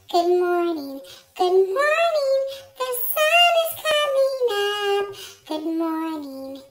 Good morning, good morning, the sun is coming up. Good morning,